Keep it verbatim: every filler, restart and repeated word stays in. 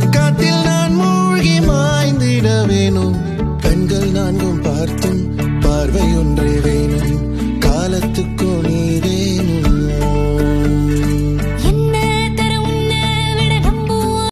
காத்தில் நான் மூழ்கி மாய்ந்திட வேணும் கண்கள் நான்கும் பார்த்தும் பார்வை ஒன்றை